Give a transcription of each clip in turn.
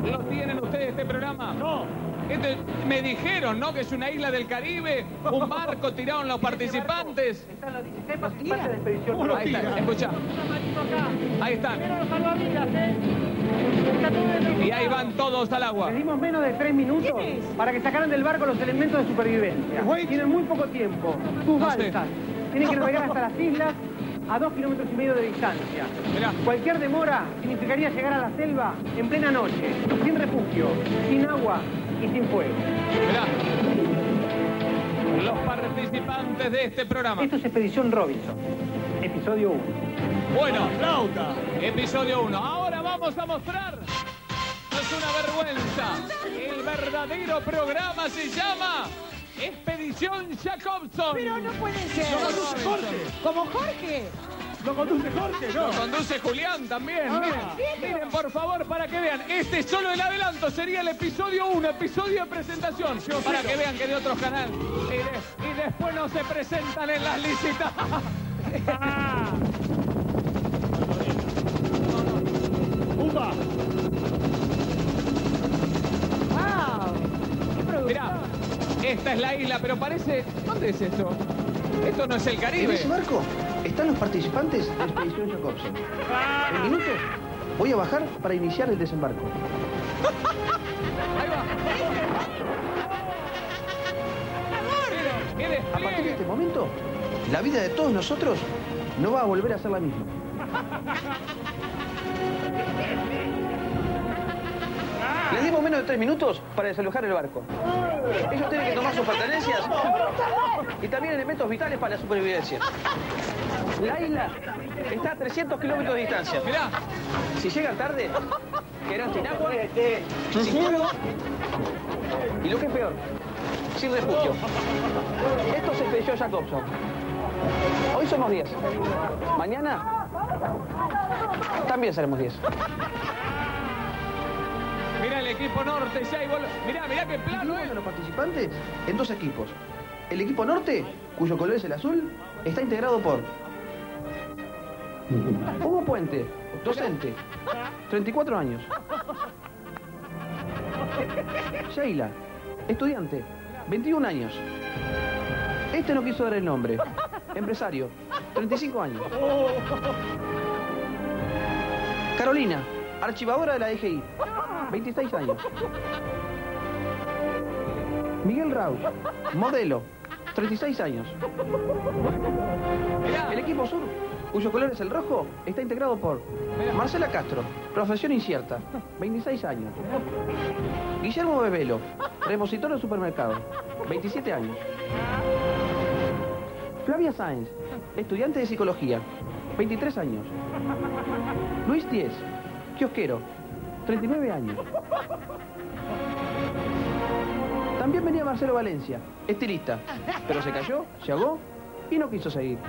¿Lo tienen ustedes este programa? No. Me dijeron, ¿no? Que es una isla del Caribe, un barco, tiraron los participantes. Están los 16 participantes de la expedición. ¿Cómo lo Ahí está, tiran? escucha. Ahí están. Pero los salvavidas, Está todo dentro. Y ahí van todos al agua. Les dimos menos de 3 minutos para que sacaran del barco los elementos de supervivencia. Wait. Tienen muy poco tiempo. Sus No sé. balsas tienen que navegar hasta las islas a 2,5 kilómetros de distancia. Mirá. Cualquier demora significaría llegar a la selva en plena noche, sin refugio, sin agua y sin fuego. Mirá. Los participantes de este programa. Esto es Expedición Robinson, episodio 1. Bueno, Flauta. episodio 1. Ahora vamos a mostrar. No es una vergüenza. El verdadero programa se llama Expedición Jacobson. Pero no puede ser. Lo conduce Jorge. ¿Como Jorge? Lo conduce Jorge, ¿no? Lo conduce Julián también. Ah, miren, por favor, para que vean. Este solo el adelanto sería el episodio 1, episodio de presentación. Para que vean que de otros canales. Y después no se presentan en las licitas. ¡Upa! ¡Wow! ¡Qué producción! Mirá, esta es la isla, pero parece... ¿Dónde es esto? Esto no es el En Caribe. ese barco están los participantes de la expedición Jacobson. En minutos voy a bajar para iniciar el desembarco. Ahí va. Miren, qué A partir de despliegue. este momento, la vida de todos nosotros no va a volver a ser la misma. Les dimos menos de 3 minutos para desalojar el barco. Ellos tienen que tomar sus pertenencias y también elementos vitales para la supervivencia. La isla está a 300 kilómetros de distancia. Mirá, Si llegan tarde, quedarán sin agua, sin fuego y lo que es peor, sin refugio. Esto se expedición Jacobson. Hoy somos 10. Mañana también seremos 10. mirá el equipo norte. Ya hay mirá qué plano Dividimos es. a los participantes en 2 equipos. El equipo norte, cuyo color es el azul, está integrado por Hugo Puente, docente, 34 años. Sheila, estudiante, 21 años. Este no quiso dar el nombre. Empresario, 35 años. Carolina, archivadora de la DGI, 26 años. Miguel Rauch, modelo, 36 años. Mirá. El equipo sur, cuyo color es el rojo, está integrado por Marcela Castro, profesión incierta, 26 años. Guillermo Bebelo, repositor de supermercado, 27 años. Flavia Sáenz, estudiante de psicología, 23 años. Luis Diez, kiosquero, 39 años. También venía Marcelo Valencia, estilista, pero se cayó, se ahogó y no quiso seguir.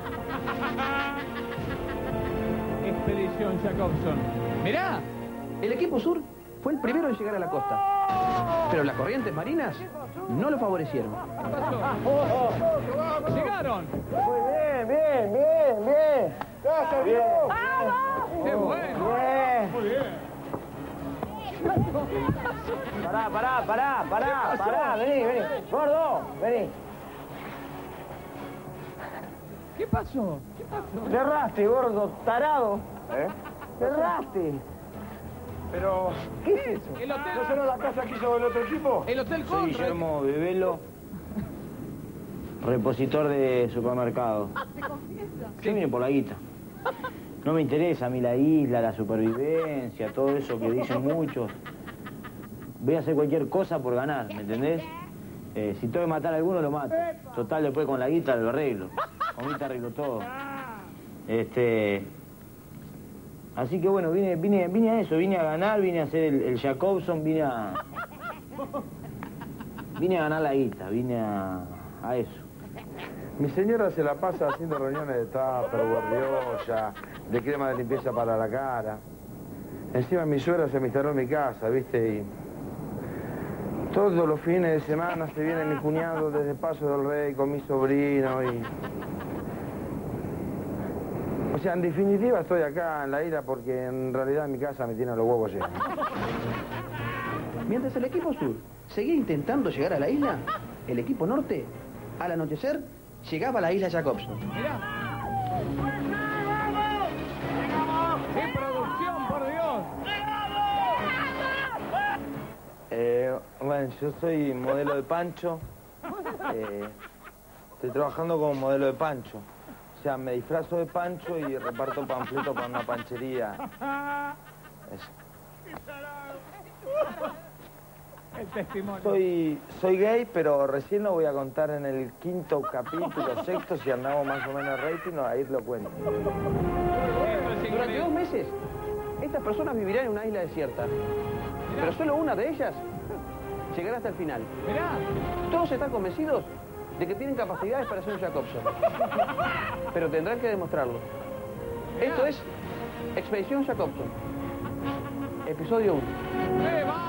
Expedición Jacobson. Mirá. El equipo sur fue el primero en llegar a la costa, pero las corrientes marinas no lo favorecieron. ¿Qué pasó? Llegaron. Muy bien, bien, bien, bien. Gracias, bien. Qué bueno. Bien. Muy bien. Pará, vení. Gordo, vení. ¿Qué pasó? ¿Qué pasó? Cerraste, gordo, tarado. Cerraste. Pero, ¿Qué es eso? El hotel. ¿no será la casa que hizo el otro equipo? El hotel Soy Conrad. Guillermo Bebelo, repositor de supermercado. Yo vine por la guita. No me interesa a mí la isla, la supervivencia, todo eso que dicen muchos. Voy a hacer cualquier cosa por ganar, ¿me entendés? Si tengo que matar a alguno, lo mato. Total, después con la guita lo arreglo. Con guita arreglo todo. Así que bueno, vine a eso, vine a ganar, vine a hacer el Jacobson, vine a ganar la guita, vine a eso. Mi señora se la pasa haciendo reuniones de Tupperware, de olla, de crema de limpieza para la cara. Encima mi suegra se me instaló en mi casa, ¿viste? Y todos los fines de semana se viene mi cuñado desde Paso del Rey con mi sobrino y... O sea, en definitiva estoy acá en la isla porque en realidad en mi casa me tienen los huevos llenos. Mientras el equipo sur seguía intentando llegar a la isla, el equipo norte, al anochecer, llegaba a la isla Jacobson. Mirá. ¡Qué producción, por Dios! Bueno, yo soy modelo de Pancho. Estoy trabajando como modelo de Pancho. O sea, me disfrazo de Pancho y reparto panfletos para una panchería. Eso. El testimonio. Soy gay, pero recién lo voy a contar en el 5º capítulo, 6º, si andamos más o menos rating, ahí lo cuento. Durante 2 meses, estas personas vivirán en una isla desierta. Pero solo una de ellas llegará hasta el final. Mirá. Todos están convencidos de que tienen capacidades para ser un Jacobson. Pero tendrán que demostrarlo. Esto es Expedición Jacobson. Episodio 1. ¡Va!